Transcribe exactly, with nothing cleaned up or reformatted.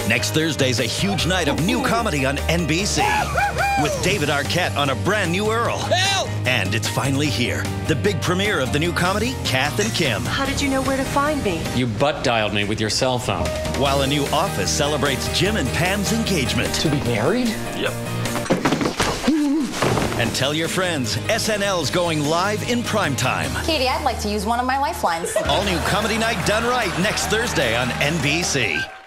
Next Thursday's a huge night of new comedy on N B C. With David Arquette on a brand new Earl. Help! And it's finally here. The big premiere of the new comedy, Kath and Kim. How did you know where to find me? You butt dialed me with your cell phone. While a new Office celebrates Jim and Pam's engagement. To be married? Yep. And tell your friends, S N L's going live in primetime. Katie, I'd like to use one of my lifelines. All new comedy night done right next Thursday on N B C.